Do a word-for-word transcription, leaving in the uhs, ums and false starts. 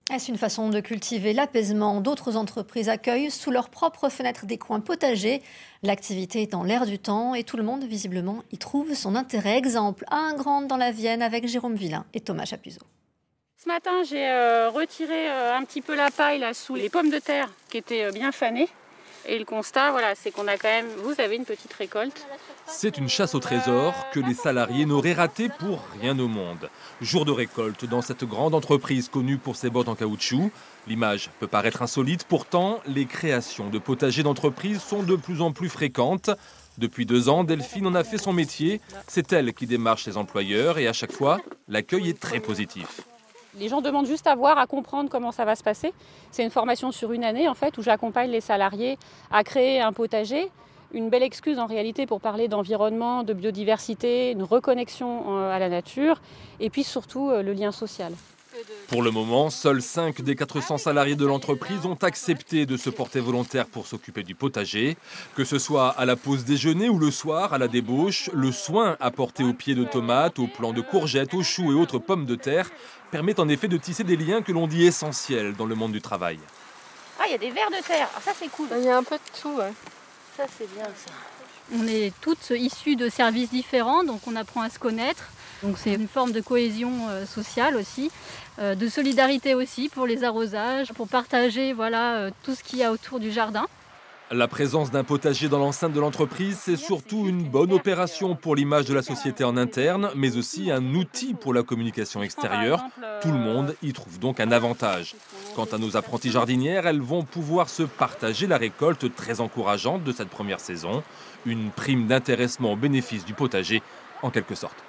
Est-ce une façon de cultiver l'apaisement? D'autres entreprises accueillent sous leurs propres fenêtres des coins potagers. L'activité est dans l'air du temps et tout le monde, visiblement, y trouve son intérêt. Exemple à Ingrande dans la Vienne avec Jérôme Villain et Thomas Chapuzot. Ce matin, j'ai euh, retiré euh, un petit peu la paille là, sous les pommes de terre qui étaient euh, bien fanées. Et le constat, voilà, c'est qu'on a quand même, vous avez une petite récolte. C'est une chasse au trésor que les salariés n'auraient raté pour rien au monde. Jour de récolte dans cette grande entreprise connue pour ses bottes en caoutchouc. L'image peut paraître insolite, pourtant les créations de potagers d'entreprise sont de plus en plus fréquentes. Depuis deux ans, Delphine en a fait son métier. C'est elle qui démarche les employeurs et à chaque fois, l'accueil est très positif. Les gens demandent juste à voir, à comprendre comment ça va se passer. C'est une formation sur une année en fait où j'accompagne les salariés à créer un potager. Une belle excuse en réalité pour parler d'environnement, de biodiversité, une reconnexion à la nature et puis surtout le lien social. Pour le moment, seuls cinq des quatre cents salariés de l'entreprise ont accepté de se porter volontaires pour s'occuper du potager. Que ce soit à la pause déjeuner ou le soir, à la débauche, le soin apporté aux pieds de tomates, aux plants de courgettes, aux choux et autres pommes de terre permet en effet de tisser des liens que l'on dit essentiels dans le monde du travail. Ah, il y a des vers de terre, ah, ça c'est cool. Il y a un peu de tout, ouais. Ça c'est bien ça. On est toutes issues de services différents, donc on apprend à se connaître. Donc c'est une forme de cohésion euh, sociale aussi, euh, de solidarité aussi pour les arrosages, pour partager voilà, euh, tout ce qu'il y a autour du jardin. La présence d'un potager dans l'enceinte de l'entreprise, c'est surtout une bonne opération pour l'image de la société en interne, mais aussi un outil pour la communication extérieure. Tout le monde y trouve donc un avantage. Quant à nos apprenties jardinières, elles vont pouvoir se partager la récolte très encourageante de cette première saison. Une prime d'intéressement au bénéfice du potager, en quelque sorte.